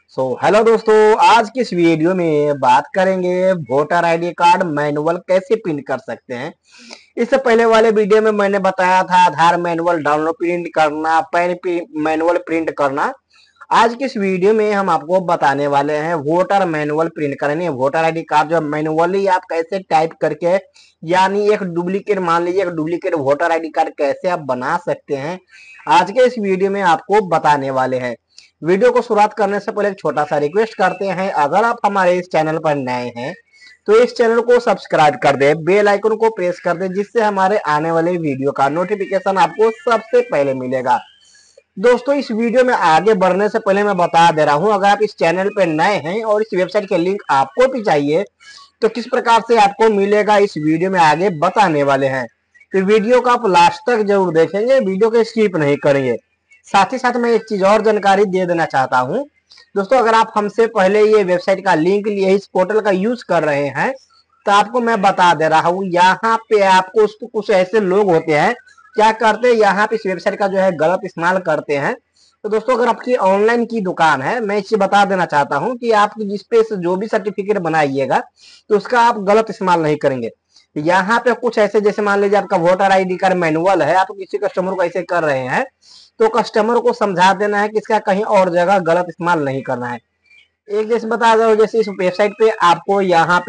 Hello दोस्तों, आज की इस वीडियो में बात करेंगे वोटर आईडी कार्ड मैनुअल कैसे प्रिंट कर सकते हैं। इससे पहले वाले वीडियो में मैंने बताया था आधार मैनुअल डाउनलोड प्रिंट करना, पैन मैनुअल प्रिंट करना। आज की इस वीडियो में हम आपको बताने वाले हैं वोटर मैनुअल प्रिंट करने, वोटर आईडी कार्ड जो मैनुअली आप कैसे टाइप करके, यानी एक डुप्लीकेट, मान लीजिए एक डुप्लीकेट वोटर आईडी कार्ड कैसे आप बना सकते हैं, आज के इस वीडियो में आपको बताने वाले हैं। वीडियो को शुरुआत करने से पहले एक छोटा सा रिक्वेस्ट करते हैं, अगर आप हमारे इस चैनल पर नए हैं तो इस चैनल को सब्सक्राइब कर दे, बेल आइकन को प्रेस कर दे, जिससे हमारे आने वाले वीडियो का नोटिफिकेशन आपको सबसे पहले मिलेगा। दोस्तों, इस वीडियो में आगे बढ़ने से पहले मैं बता दे रहा हूं, अगर आप इस चैनल पर नए हैं और इस वेबसाइट के लिंक आपको भी चाहिए तो किस प्रकार से आपको मिलेगा, इस वीडियो में आगे बताने वाले हैं। तो वीडियो को आप लास्ट तक जरूर देखेंगे, वीडियो को स्किप नहीं करेंगे। साथ ही साथ मैं एक चीज और जानकारी दे देना चाहता हूं दोस्तों, अगर आप हमसे पहले ये वेबसाइट का लिंक लिए इस पोर्टल का यूज कर रहे हैं तो आपको मैं बता दे रहा हूं, यहाँ पे आपको कुछ ऐसे लोग होते हैं क्या करते हैं, यहाँ पे इस वेबसाइट का जो है गलत इस्तेमाल करते हैं। तो दोस्तों, अगर आपकी ऑनलाइन की दुकान है, मैं इसे बता देना चाहता हूँ कि आप जिस पे जो भी सर्टिफिकेट बनाइएगा तो उसका आप गलत इस्तेमाल नहीं करेंगे। यहाँ पे कुछ ऐसे, जैसे मान लीजिए आपका वोटर आईडी कार्ड मैनुअल है, आप किसी कस्टमर को ऐसे कर रहे हैं तो कस्टमर को समझा देना है कि इसका कहीं और जगह गलत इस्तेमाल नहीं करना है। एक जैसे बता दो, जैसे इस वेबसाइट पे आपको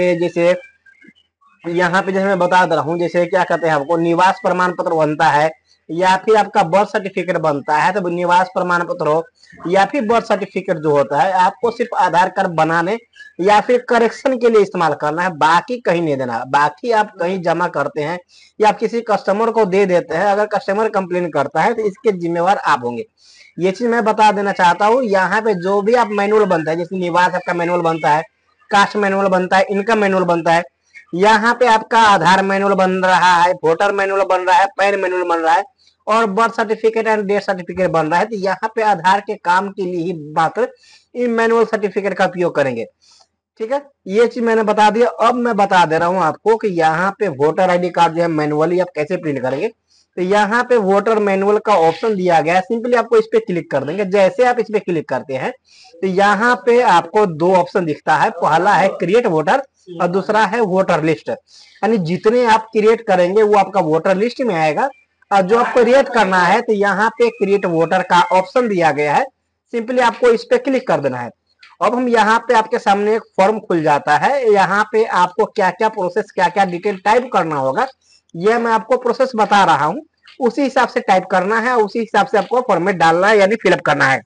यहाँ पे जैसे मैं बता दे रहा हूँ, जैसे क्या कहते हैं, आपको निवास प्रमाण पत्र बनता है या फिर आपका बर्थ सर्टिफिकेट बनता है, तो निवास प्रमाण पत्र हो या फिर बर्थ सर्टिफिकेट जो होता है, आपको सिर्फ आधार कार्ड बनाने या फिर करेक्शन के लिए इस्तेमाल करना है, बाकी कहीं नहीं देना। बाकी आप कहीं जमा करते हैं या आप किसी कस्टमर को दे देते हैं, अगर कस्टमर कंप्लेन करता है तो इसके जिम्मेवार आप होंगे। ये चीज मैं बता देना चाहता हूँ। यहाँ पे जो भी आप मैनुअल बनता है, जैसे निवास आपका मैनुअल बनता है, कास्ट मैनुअल बनता है, इनकम मैनुअल बनता है, यहाँ पे आपका आधार मैनुअल बन रहा है, वोटर मैनुअल बन रहा है, पैन मैनुअल बन रहा है और birth certificate and death certificate बन रहा है, तो यहाँ पे आधार के काम के लिए ही मात्र इन मैनुअल सर्टिफिकेट का उपयोग करेंगे। ठीक है, ये चीज मैंने बता दिया। अब मैं बता दे रहा हूँ आपको कि यहाँ पे वोटर आईडी कार्ड जो है मैनुअली आप कैसे प्रिंट करेंगे। तो यहाँ पे वोटर मैनुअल का ऑप्शन दिया गया है, सिंपली आपको इस पे क्लिक कर देंगे। जैसे आप इस पे क्लिक करते हैं तो यहाँ पे आपको दो ऑप्शन दिखता है, पहला है क्रिएट वोटर और दूसरा है वोटर लिस्ट। यानी जितने आप क्रिएट करेंगे वो आपका वोटर लिस्ट में आएगा, और जो आपको क्रिएट करना है तो यहाँ पे क्रिएट वोटर का ऑप्शन दिया गया है, सिंपली आपको इस पे क्लिक कर देना है। अब हम यहाँ पे आपके सामने एक फॉर्म खुल जाता है, यहाँ पे आपको क्या क्या प्रोसेस, क्या क्या डिटेल टाइप करना होगा, यह मैं आपको प्रोसेस बता रहा हूँ। उसी हिसाब से टाइप करना है, उसी हिसाब से आपको फॉर्मेट डालना है, यानी फिलअप करना है।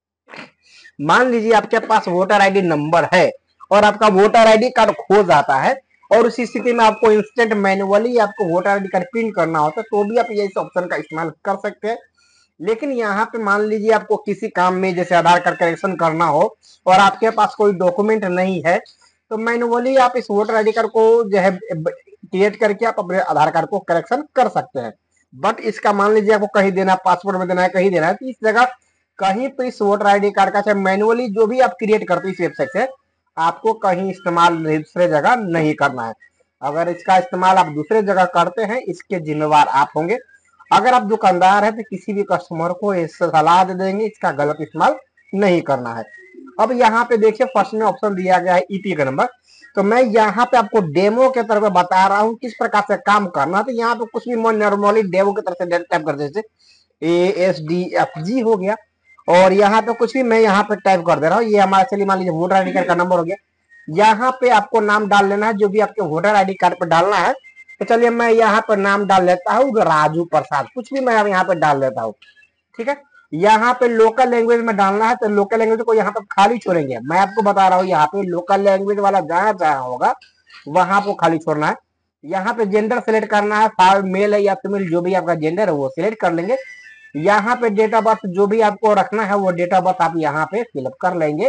मान लीजिए आपके पास वोटर आईडी नंबर है और आपका वोटर आईडी कार्ड खो जाता है और उसी स्थिति में आपको इंस्टेंट मैनुअली आपको वोटर आईडी कार्ड प्रिंट करना होता है, तो भी आप ये इस ऑप्शन का इस्तेमाल कर सकते हैं। लेकिन यहाँ पे मान लीजिए आपको किसी काम में जैसे आधार कार्ड करेक्शन करना हो और आपके पास कोई डॉक्यूमेंट नहीं है, तो मैनुअली आप इस वोटर आईडी कार्ड को जो है क्रिएट करके आप अपने आधार कार्ड को करेक्शन कर सकते हैं। बट इसका मान लीजिए आपको कहीं देना, पासपोर्ट में देना है, कहीं देना है, तो इस जगह कहीं पे इस वोटर आईडी कार्ड का चाहे मैनुअली जो भी आप क्रिएट करते हैं इस वेबसाइट से, आपको कहीं इस्तेमाल दूसरे जगह नहीं करना है। अगर इसका इस्तेमाल आप दूसरे जगह करते हैं, इसके जिम्मेवार आप होंगे। अगर आप दुकानदार हैं तो किसी भी कस्टमर को इस सलाह दे देंगे इसका गलत इस्तेमाल नहीं करना है। अब यहाँ पे देखिए फर्स्ट में ऑप्शन दिया गया है ईपी का नंबर, तो मैं यहाँ पे आपको डेमो के तरफ बता रहा हूँ किस प्रकार से काम करना। तो यहाँ पे कुछ भी नॉर्मली डेमो की तरफ से टाइप करते, जैसे ASDFG हो गया, और यहाँ पे कुछ भी मैं यहाँ पे टाइप कर दे रहा हूँ। ये हमारा, चलिए मान लीजिए वोटर आईडी कार्ड का नंबर हो गया। यहाँ पे आपको नाम डाल लेना है जो भी आपके वोटर आईडी कार्ड पे डालना है। तो चलिए मैं यहाँ पर नाम डाल लेता हूँ राजू प्रसाद, कुछ भी मैं यहाँ पे डाल देता हूँ। ठीक है, यहाँ पे लोकल लैंग्वेज में डालना है तो लोकल लैंग्वेज को यहाँ पे खाली छोड़ेंगे। मैं आपको बता रहा हूँ, यहाँ पे लोकल लैंग्वेज वाला जहाँ जहाँ होगा वहां को खाली छोड़ना है। यहाँ पे जेंडर सिलेक्ट करना है, मेल है या फीमेल, जो भी आपका जेंडर है वो सिलेक्ट कर लेंगे। यहाँ पे डेट ऑफ बर्थ जो भी आपको रखना है वो डेट ऑफ बर्थ आप यहाँ पे फिलअप कर लेंगे।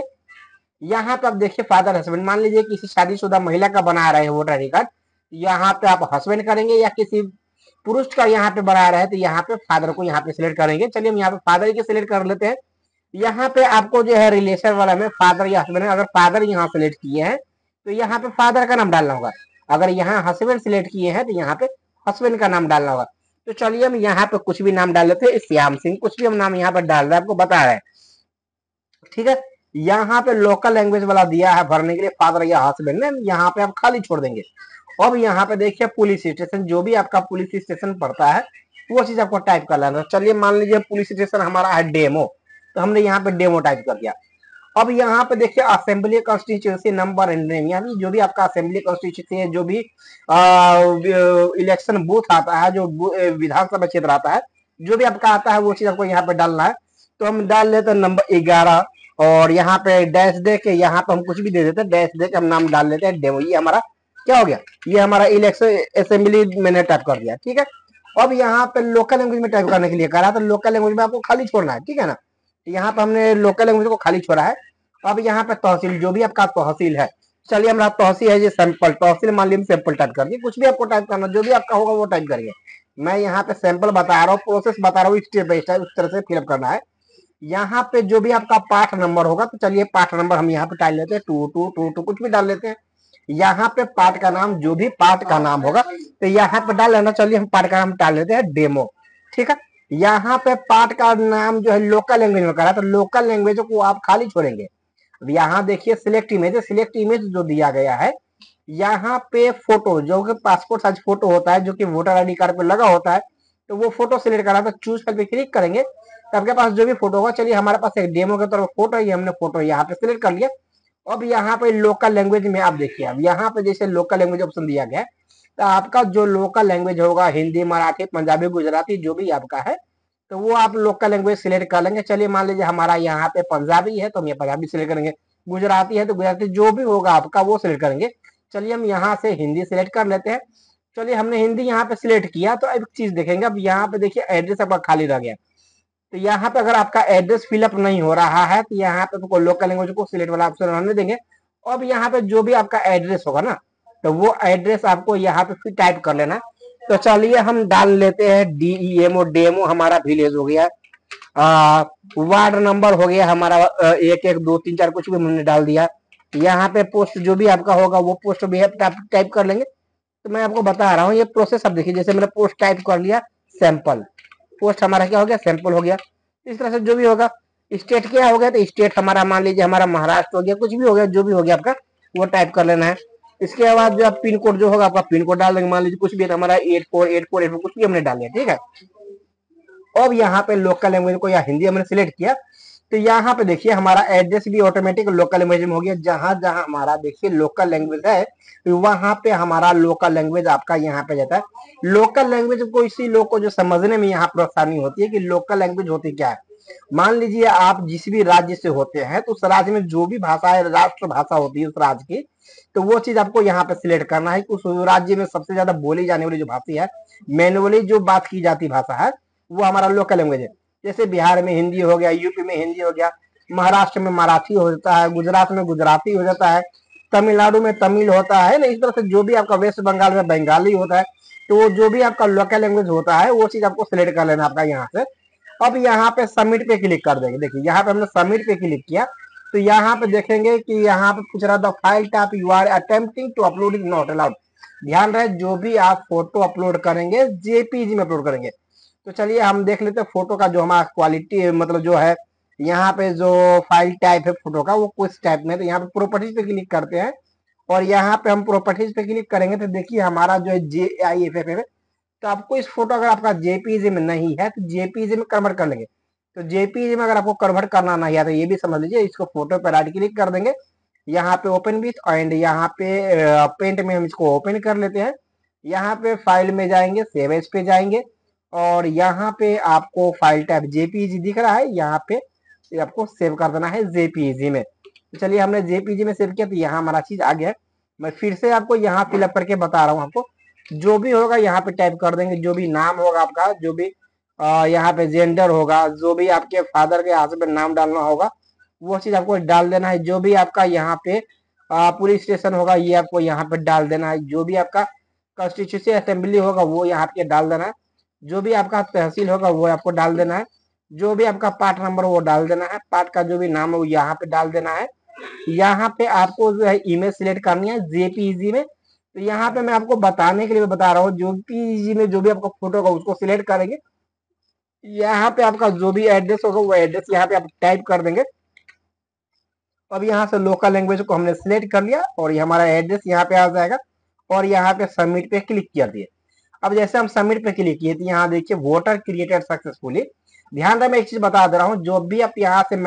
यहाँ पे आप देखिए फादर हस्बैंड, मान लीजिए किसी शादीशुदा महिला का बना रहे हैं वोटर आईडी कार्ड, यहाँ पे आप हस्बैंड करेंगे, या किसी पुरुष का यहाँ पे बना रहे हैं तो यहाँ पे फादर को यहाँ पे सिलेक्ट करेंगे। चलिए हम यहाँ पे फादर के सिलेक्ट कर लेते हैं। यहाँ पे आपको जो है रिलेशन वाला में फादर या हस्बैंड, अगर फादर यहाँ सिलेक्ट किए हैं तो यहाँ पे फादर का नाम डालना होगा। अगर यहाँ हस्बैंड सिलेक्ट किए हैं तो यहाँ पे हस्बैंड का नाम डालना होगा। तो चलिए हम यहाँ पे कुछ भी नाम डाल लेते हैं, श्याम सिंह, कुछ भी हम नाम यहाँ पे डाल रहे हैं, आपको बता रहे हैं। ठीक है, यहाँ पे लोकल लैंग्वेज वाला दिया है भरने के लिए फादर या हस्बैंड नेम, यहाँ पे आप खाली छोड़ देंगे। अब यहाँ पे देखिए पुलिस स्टेशन, जो भी आपका पुलिस स्टेशन पड़ता है वो चीज आपको टाइप कर लेना। चलिए मान लीजिए पुलिस स्टेशन हमारा है डेमो, तो हमने यहाँ पे डेमो टाइप कर दिया। अब यहाँ पे देखिए assembly constituency number and name, यानी जो भी आपका असेंबली कॉन्स्टिट्यूंसी है, जो भी इलेक्शन बूथ आता है, जो विधानसभा क्षेत्र आता है, जो भी आपका आता है वो चीज आपको यहाँ पे डालना है। तो हम डाल लेते हैं नंबर 11 और यहाँ पे डैश दे के यहाँ पे हम कुछ भी दे देते हैं, डैश दे के हम नाम डाल लेते हैं डेमो। ये हमारा क्या हो गया, ये हमारा इलेक्शन असेंबली मैंने टाइप कर दिया, ठीक है। अब यहाँ पे लोकल लैंग्वेज में टाइप करने के लिए कहा, तो लोकल लैंग्वेज में आपको खाली छोड़ना है, ठीक है ना। यहाँ पे हमने लोकल लैंग्वेज को खाली छोड़ा है। अब यहाँ पे तहसील, जो भी आपका तहसील है, चलिए हमारा तहसील है ये सैंपल तहसील, मान लीजिए सैंपल टाइप कर दिए, कुछ भी आपको टाइप करना, जो भी आपका होगा वो टाइप करिए। मैं यहाँ पे सैंपल बता रहा हूँ, प्रोसेस बता रहा हूँ, स्टेप बाय स्टेप उस तरह से फिलअप करना है। यहाँ पे जो भी आपका पार्ट नंबर होगा, तो चलिए पार्ट नंबर हम यहाँ पे डाल लेते हैं 2222, कुछ भी डाल लेते हैं। यहाँ पे पार्ट का नाम, जो भी पार्ट का नाम होगा तो यहाँ पे डाल लेना। चलिए हम पार्ट का नाम डाल लेते हैं डेमो, ठीक है। यहाँ पे पार्ट का नाम जो है लोकल लैंग्वेज में करा, तो लोकल लैंग्वेज को आप खाली छोड़ेंगे। अब यहाँ देखिए सिलेक्ट इमेज, सिलेक्ट इमेज जो दिया गया है, यहाँ पे फोटो, जो कि पासपोर्ट साइज फोटो होता है, जो कि वोटर आईडी कार्ड पे लगा होता है, तो वो फोटो सिलेक्ट करा, तो चूज फाइल पे क्लिक करेंगे तो आपके पास जो भी फोटो होगा, चलिए हमारे पास एक डेमो के तरफ फोटो है, ये हमने फोटो यहाँ पे सिलेक्ट कर लिया। अब यहाँ पे लोकल लैंग्वेज में आप देखिए, अब यहाँ पे जैसे लोकल लैंग्वेज ऑप्शन दिया गया है, तो आपका जो लोकल लैंग्वेज होगा, हिंदी, मराठी, पंजाबी, गुजराती, जो भी आपका है, तो वो आप लोकल लैंग्वेज सिलेक्ट कर लेंगे। चलिए मान लीजिए हमारा यहाँ पे पंजाबी है, तो हम ये पंजाबी सिलेक्ट करेंगे, गुजराती है तो गुजराती, जो भी होगा आपका वो सिलेक्ट करेंगे। चलिए हम यहाँ से हिंदी सिलेक्ट कर लेते हैं। चलिए हमने हिंदी यहाँ पे सिलेक्ट किया, तो अब एक चीज देखेंगे, अब यहाँ पे देखिए एड्रेस आपका खाली रह गया, तो यहाँ पे अगर आपका एड्रेस फिलअप नहीं हो रहा है, तो यहाँ पे आपको लोकल लैंग्वेज को सिलेक्ट वाला ऑप्शन रहने देंगे। अब यहाँ पे जो भी आपका एड्रेस होगा ना, तो वो एड्रेस आपको यहाँ पे फिर टाइप कर लेना। तो चलिए हम डाल लेते हैं DEMO, डेमो हमारा विलेज हो गया, वार्ड नंबर हो गया हमारा 1123 4, कुछ भी हमने डाल दिया। यहाँ पे पोस्ट जो भी आपका होगा वो पोस्ट भी टाइप कर लेंगे। तो मैं आपको बता रहा हूँ ये प्रोसेस, अब देखिए जैसे मैंने पोस्ट टाइप कर लिया सैंपल, पोस्ट हमारा क्या हो गया, सैंपल हो गया। इस तरह से जो भी होगा, स्टेट क्या हो गया, तो स्टेट हमारा मान लीजिए हमारा महाराष्ट्र हो गया, कुछ भी हो गया, जो भी हो गया आपका वो टाइप कर लेना है। इसके बाद जो पिन कोड जो होगा आपका पिन कोड डाल देंगे, मान लीजिए कुछ भी हमारा 848484, कुछ भी हमने डाल दिया, ठीक है। अब यहाँ पे लोकल लैंग्वेज को या हिंदी हमने सिलेक्ट किया, तो यहाँ पे देखिए हमारा एड्रेस भी ऑटोमेटिक लोकल लैंग्वेज में हो गया। जहां जहां हमारा देखिए लोकल लैंग्वेज है, वहां पे हमारा लोकल लैंग्वेज आपका यहाँ पे जाता है। लोकल लैंग्वेज को इसी लोग को जो समझने में यहाँ परेशानी होती है कि लोकल लैंग्वेज होती क्या है। मान लीजिए आप जिस भी राज्य से होते हैं, तो उस राज्य में जो भी भाषा है, राष्ट्र भाषा होती है उस राज्य की, तो वो चीज आपको यहाँ पे सिलेक्ट करना है कि उस राज्य में सबसे ज्यादा बोली जाने वाली जो भाषा है, मैनुअली जो बात की जाती भाषा है, वो हमारा लोकल लैंग्वेज है। जैसे बिहार में हिंदी हो गया, यूपी में हिंदी हो गया, महाराष्ट्र में मराठी हो जाता है, गुजरात में गुजराती हो जाता है, तमिलनाडु में तमिल होता है ना। इस तरह से जो भी आपका वेस्ट बंगाल में बंगाली होता है, तो वो जो भी आपका लोकल लैंग्वेज होता है वो चीज आपको सिलेक्ट कर लेना आपका यहाँ से। अब यहाँ पे सबमिट पे क्लिक कर देंगे। देखिए यहाँ पे हमने सबमिट पे क्लिक किया, तो यहाँ पे देखेंगे कि यहाँ पे पूछ रहा था file type you are attempting to upload is not allowed. ध्यान रहे जो भी आप फोटो अपलोड करेंगे JPG में अपलोड करेंगे। तो चलिए हम देख लेते हैं फोटो का जो हमारा क्वालिटी, मतलब जो है यहाँ पे जो फाइल टाइप है फोटो का वो किस टाइप में, तो यहाँ पे प्रॉपर्टीज पे क्लिक करते हैं और यहाँ पे हम प्रॉपर्टीज पे क्लिक करेंगे, तो देखिए हमारा जो है JIFF है। तो आपको इस फोटो अगर आपका JPG में नहीं है तो JPG में कन्वर्ट कर लेंगे। तो JPG में अगर आपको कन्वर्ट करना नहीं है तो ये भी समझ लीजिए, इसको फोटो पे राइट क्लिक कर देंगे, यहाँ पे ओपन विथ एंड यहाँ पे पेंट में हम इसको ओपन कर लेते हैं। यहाँ पे फाइल में जाएंगे, सेव एज पे जाएंगे और यहाँ पे आपको फाइल टाइप JPG दिख रहा है, यहाँ पे आपको सेव कर देना है JPG में। तो चलिए हमने JPG में सेव किया, तो यहाँ हमारा चीज आ गया है। मैं फिर से आपको यहाँ फिलअप करके बता रहा हूँ, आपको जो भी होगा यहाँ पे टाइप कर देंगे, जो भी नाम होगा आपका, जो भी यहाँ पे जेंडर होगा, जो भी आपके फादर के हस्बैंड नाम डालना होगा वो चीज आपको डाल देना है। जो भी आपका यहाँ पे पुलिस स्टेशन होगा ये आपको यहाँ पे डाल देना है। जो भी आपका कॉन्स्टिट्यूंसी असेंबली होगा वो यहाँ पे डाल देना है। जो भी आपका तहसील होगा वो आपको डाल देना है। जो भी आपका पार्ट नंबर वो डाल देना है। पार्ट का जो भी नाम है वो यहाँ पे डाल देना है। यहाँ पे आपको जो है इमेज सिलेक्ट करनी है JPG में। तो यहाँ पे मैं आपको बताने के लिए बता रहा हूँ, JPG में जो भी आपका फोटो होगा उसको सिलेक्ट करेंगे। यहाँ पे आपका जो भी एड्रेस होगा वो एड्रेस यहाँ पे आप टाइप कर देंगे। अब यहाँ से लोकल लैंग्वेज को हमने सिलेक्ट कर लिया और ये हमारा एड्रेस यहाँ पे आ जाएगा और यहाँ पे सबमिट पे क्लिक कर दिए। अब जैसे हम सबमिट पे क्लिक किए तो यहाँ देखिए वोटर क्रिएटेड सक्सेसफुली। ध्यान रहे मैं एक चीज बता दे रहा हूँ, जो भी आप यहाँ से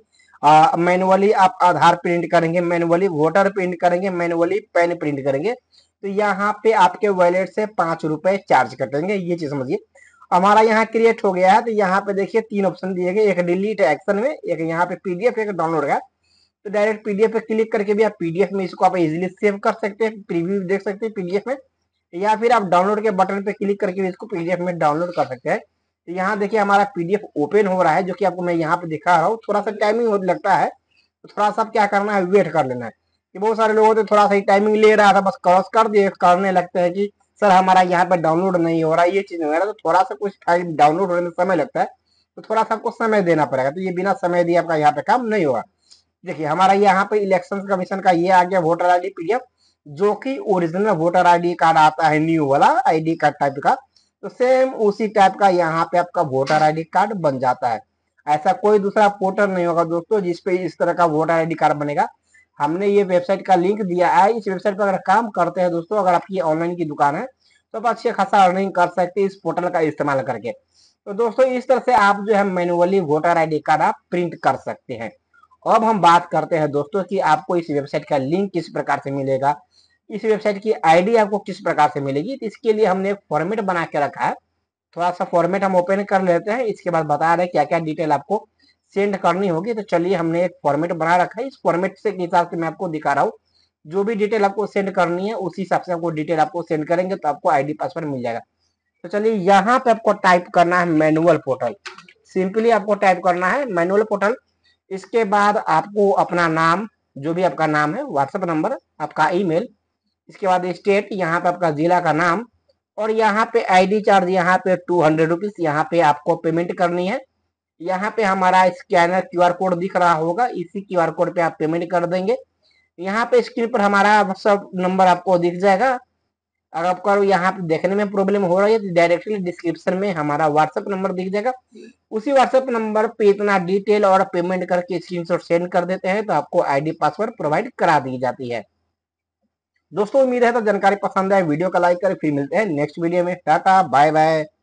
मैनुअली आप आधार प्रिंट करेंगे, मैनुअली वोटर प्रिंट करेंगे, मैनुअली पैन प्रिंट करेंगे, तो यहाँ पे आपके वॉलेट से 5 रुपए चार्ज कटेंगे, ये चीज समझिए। हमारा यहाँ क्रिएट हो गया है तो यहाँ पे देखिए 3 ऑप्शन दिए गए, एक डिलीट एक्शन में, एक यहाँ पे पीडीएफ, एक डाउनलोड का। तो डायरेक्ट पीडीएफ पे क्लिक करके भी आप पीडीएफ में इसको आप इजीली सेव कर सकते हैं, प्रीव्यू देख सकते हैं पीडीएफ में, या फिर आप डाउनलोड के बटन पे क्लिक करके भी इसको पीडीएफ में डाउनलोड कर सकते हैं। तो यहाँ देखिए हमारा पीडीएफ ओपन हो रहा है, जो कि आपको मैं यहाँ पे दिखा रहा हूँ। थोड़ा सा टाइमिंग लगता है, तो थोड़ा सा क्या करना है, वेट कर लेना है। कि बहुत सारे लोगों ने थोड़ा सा टाइमिंग ले रहा था, बस क्रॉस कर दिए, करने लगते हैं कि सर हमारा यहाँ पे डाउनलोड नहीं हो रहा, ये चीज नहीं हो रहा। तो थोड़ा सा कुछ फाइल डाउनलोड होने में समय लगता है, तो थोड़ा सा आपको समय देना पड़ेगा। तो ये बिना समय दिए आपका यहाँ पे काम नहीं होगा। देखिए हमारा यहाँ पे इलेक्शन कमीशन का ये आ गया वोटर आईडी पीडीएफ, जो कि ओरिजिनल वोटर आईडी कार्ड आता है न्यू वाला आईडी कार्ड टाइप का, तो सेम उसी टाइप का यहाँ पे आपका वोटर आईडी कार्ड बन जाता है। ऐसा कोई दूसरा पोर्टल नहीं होगा दोस्तों जिसपे इस तरह का वोटर आईडी कार्ड बनेगा। हमने ये वेबसाइट का लिंक दिया है, इस वेबसाइट पर अगर काम करते हैं दोस्तों, अगर आपकी ऑनलाइन की दुकान है तो आप अच्छे खासा अर्निंग कर सकते हैं इस पोर्टल का इस्तेमाल करके। तो दोस्तों इस तरह से आप जो है मैनुअली वोटर आईडी कार्ड आप प्रिंट कर सकते हैं। अब हम बात करते हैं दोस्तों कि आपको इस वेबसाइट का लिंक किस प्रकार से मिलेगा, इस वेबसाइट की आईडी आपको किस प्रकार से मिलेगी। तो इसके लिए हमने एक फॉर्मेट बना के रखा है। थोड़ा सा फॉर्मेट हम ओपन कर लेते हैं, इसके बाद बता रहे हैं क्या क्या डिटेल आपको सेंड करनी होगी। तो चलिए हमने एक फॉर्मेट बना रखा है, इस फॉर्मेट से के हिसाब से मैं आपको दिखा रहा हूँ। जो भी डिटेल आपको सेंड करनी है उसी हिसाब से आपको डिटेल आपको सेंड करेंगे तो आपको आईडी पासवर्ड मिल जाएगा। तो चलिए यहाँ पे आपको टाइप करना है मैनुअल पोर्टल, सिंपली आपको टाइप करना है मैनुअल पोर्टल। इसके बाद आपको अपना नाम, जो भी आपका नाम है, व्हाट्सएप नंबर, आपका ईमेल, इसके बाद स्टेट, यहाँ पे आपका जिला का नाम, और यहाँ पे आईडी चार्ज यहाँ पे 200 रुपीज यहाँ पे आपको पेमेंट करनी है। यहाँ पे हमारा स्कैनर क्यूआर कोड दिख रहा होगा, इसी क्यूआर कोड पे आप पेमेंट कर देंगे। यहाँ पे स्क्रीन पर हमारा व्हाट्सएप नंबर आपको दिख जाएगा। अगर आपको यहाँ पे देखने में प्रॉब्लम हो रही है तो डायरेक्टली डिस्क्रिप्शन में हमारा व्हाट्सएप नंबर दिख जाएगा, उसी व्हाट्सएप नंबर पे इतना डिटेल और पेमेंट करके स्क्रीनशॉट सेंड कर देते हैं तो आपको आईडी पासवर्ड प्रोवाइड करा दी जाती है। दोस्तों उम्मीद है तो जानकारी पसंद है, वीडियो का लाइक करें, फिर मिलते हैं नेक्स्ट वीडियो में। Tata bye bye.